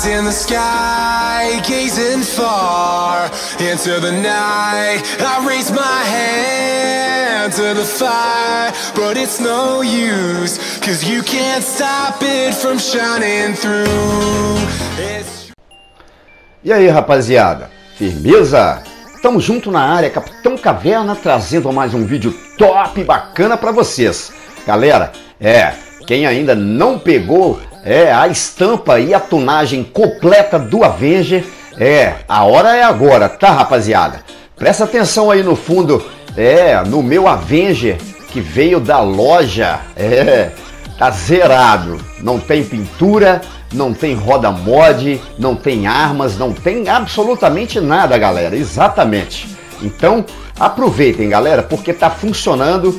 eyes in the sky, gazing far into the night. I raise my hand to the fire, but it's no use, 'cause you can't stop it from shining through. E aí, rapaziada? Firmeza? Tamo junto na área, Capitão Caverna, trazendo mais um vídeo top e bacana pra vocês. Galera, quem ainda não pegou a estampa e a tunagem completa do Avenger, a hora é agora, tá, rapaziada? Presta atenção aí no fundo, no meu Avenger que veio da loja, tá zerado, não tem pintura, não tem roda mod, não tem armas, não tem absolutamente nada, galera, exatamente. Então aproveitem, galera, porque tá funcionando,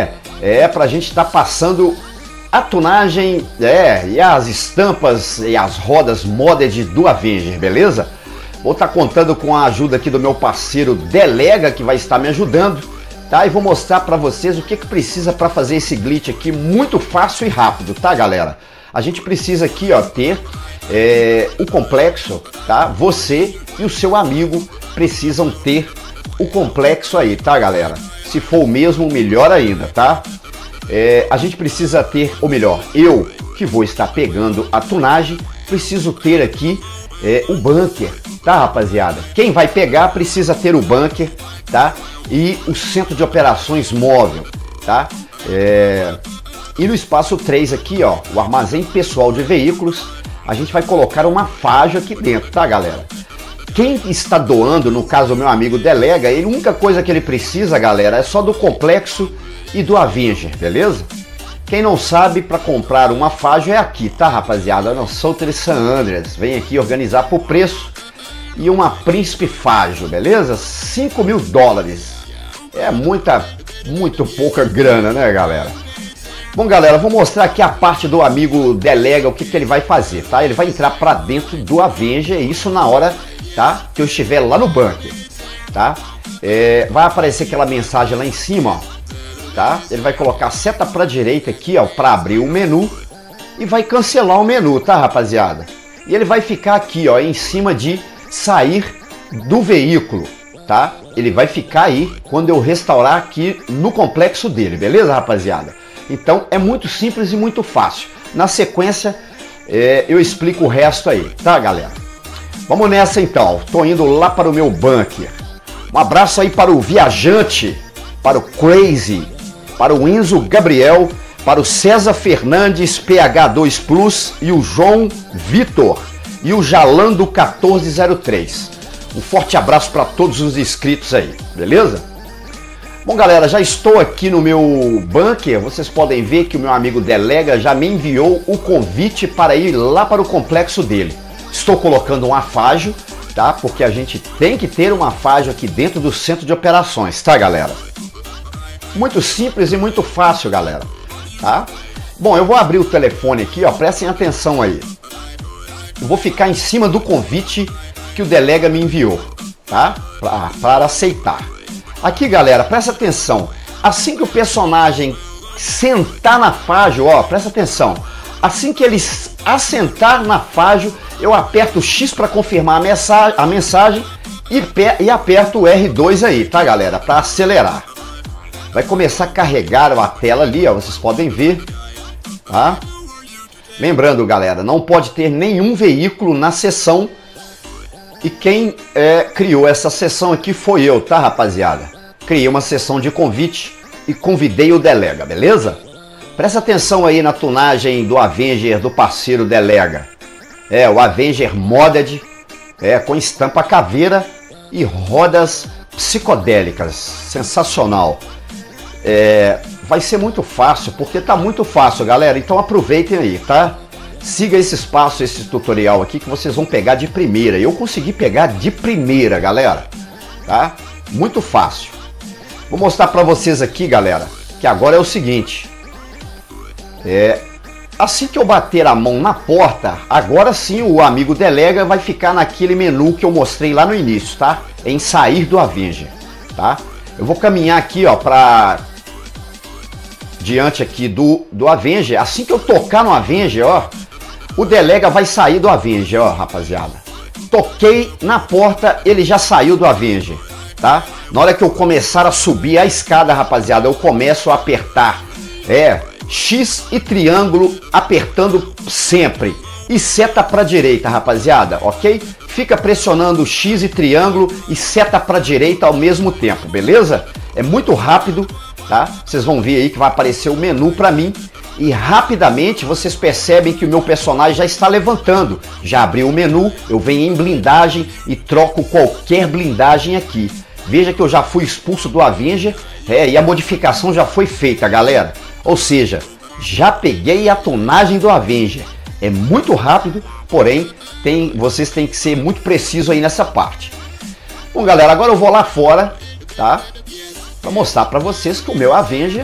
pra gente tá passando a tunagem, e as estampas e as rodas modded do Avenger, beleza? Vou estar contando com a ajuda aqui do meu parceiro Delega, que vai estar me ajudando, tá? E vou mostrar para vocês o que precisa para fazer esse glitch aqui muito fácil e rápido, tá, galera? A gente precisa aqui, ó, ter o complexo, tá? Você e o seu amigo precisam ter o complexo aí, tá, galera? Se for o mesmo, melhor ainda, tá? A gente precisa ter, ou melhor, eu que vou estar pegando a tunagem, preciso ter aqui o bunker, tá, rapaziada? Quem vai pegar precisa ter o bunker, tá? E o centro de operações móvel, tá? E no espaço 3 aqui, ó, o armazém pessoal de veículos, a gente vai colocar uma faja aqui dentro, tá, galera? Quem está doando, no caso o meu amigo Delega, a única coisa que ele precisa, galera, é só do complexo e do Avenger, beleza? Quem não sabe, para comprar uma faja é aqui, tá, rapaziada? No Southern San Andreas, vem aqui organizar por preço. E uma Príncipe Fajo, beleza? 5 mil dólares. É muito pouca grana, né, galera? Bom, galera, vou mostrar aqui a parte do amigo Delega, o que ele vai fazer, tá? Ele vai entrar para dentro do Avenger, isso na hora, tá? Que eu estiver lá no bunker, tá? Vai aparecer aquela mensagem lá em cima, ó, tá? Ele vai colocar a seta para direita aqui, ó, para abrir o menu e vai cancelar o menu, tá, rapaziada? E ele vai ficar aqui, ó, em cima de sair do veículo, tá? Ele vai ficar aí quando eu restaurar aqui no complexo dele, beleza, rapaziada? Então é muito simples e muito fácil. Na sequência eu explico o resto aí, tá, galera? Vamos nessa então. Tô indo lá para o meu bunker. Um abraço aí para o Viajante, para o Crazy, para o Enzo Gabriel, para o César Fernandes PH2 Plus e o João Vitor e o Jalando 1403. Um forte abraço para todos os inscritos aí, beleza? Bom, galera, já estou aqui no meu bunker. Vocês podem ver que o meu amigo Delega já me enviou o convite para ir lá para o complexo dele. Estou colocando um afágio, tá? Porque a gente tem que ter um afágio aqui dentro do centro de operações, tá, galera? Muito simples e muito fácil, galera, tá? Bom, eu vou abrir o telefone aqui, ó, prestem atenção aí. Eu vou ficar em cima do convite que o Delega me enviou, tá? Para aceitar. Aqui, galera, presta atenção. Assim que o personagem sentar na fágio, ó, presta atenção. Assim que ele assentar na fágio, eu aperto o X para confirmar a mensagem e aperto o R2 aí, tá, galera? Para acelerar. Vai começar a carregar a tela ali, ó, vocês podem ver, tá? Lembrando, galera, não pode ter nenhum veículo na sessão. E quem criou essa sessão aqui foi eu, tá, rapaziada? Criei uma sessão de convite e convidei o Delega, beleza? Presta atenção aí na tunagem do Avenger do parceiro Delega. O Avenger Modded, com estampa caveira e rodas psicodélicas. Sensacional. Vai ser muito fácil, porque tá muito fácil, galera. Então aproveitem aí, tá? Siga esses passos, esse tutorial aqui que vocês vão pegar de primeira. Eu consegui pegar de primeira, galera, tá? Muito fácil. Vou mostrar para vocês aqui, galera, que agora é o seguinte. Assim que eu bater a mão na porta, agora sim o amigo Delega vai ficar naquele menu que eu mostrei lá no início, tá? Em sair do Avenger, tá? Eu vou caminhar aqui, ó, para diante aqui do Avenger. Assim que eu tocar no Avenger, ó, o Delega vai sair do Avenger, ó, rapaziada. Toquei na porta, ele já saiu do Avenger, tá? Na hora que eu começar a subir a escada, rapaziada, eu começo a apertar X e triângulo apertando sempre. E seta pra direita, rapaziada, ok? Fica pressionando X e triângulo e seta pra direita ao mesmo tempo, beleza? É muito rápido, tá? Vocês vão ver aí que vai aparecer o menu pra mim. E rapidamente vocês percebem que o meu personagem já está levantando. Já abriu o menu, eu venho em blindagem e troco qualquer blindagem aqui. Veja que eu já fui expulso do Avenger, e a modificação já foi feita, galera. Ou seja, já peguei a tunagem do Avenger. É muito rápido, porém vocês têm que ser muito precisos aí nessa parte. Bom, galera, agora eu vou lá fora, tá? Para mostrar para vocês que o meu Avenger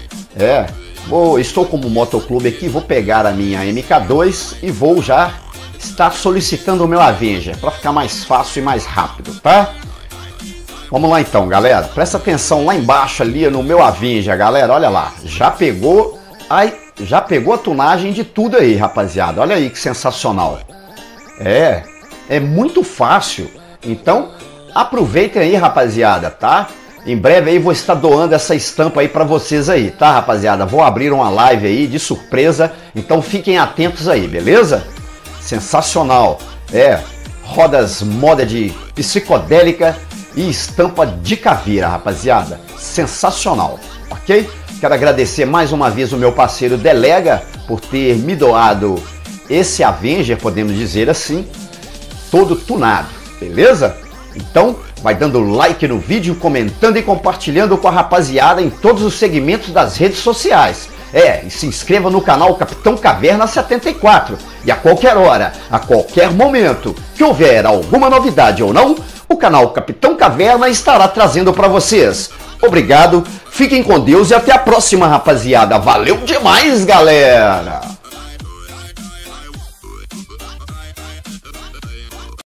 estou como motoclube aqui, vou pegar a minha MK2 e vou já estar solicitando o meu Avenger para ficar mais fácil e mais rápido, tá? Vamos lá então, galera. Presta atenção lá embaixo ali no meu Avenger, galera. Olha lá, já pegou a tunagem de tudo aí, rapaziada. Olha aí que sensacional. É muito fácil. Então, aproveitem aí, rapaziada, tá? Em breve aí vou estar doando essa estampa aí pra vocês aí, tá, rapaziada? Vou abrir uma live aí de surpresa, então fiquem atentos aí, beleza? Sensacional. Rodas moda de psicodélica e estampa de caveira, rapaziada. Sensacional, ok? Quero agradecer mais uma vez o meu parceiro Delega por ter me doado esse Avenger, podemos dizer assim, todo tunado, beleza? Então, vai dando like no vídeo, comentando e compartilhando com a rapaziada em todos os segmentos das redes sociais. E se inscreva no canal Capitão Caverna 74. E a qualquer hora, a qualquer momento que houver alguma novidade ou não, o canal Capitão Caverna estará trazendo para vocês. Obrigado, fiquem com Deus e até a próxima, rapaziada. Valeu demais, galera!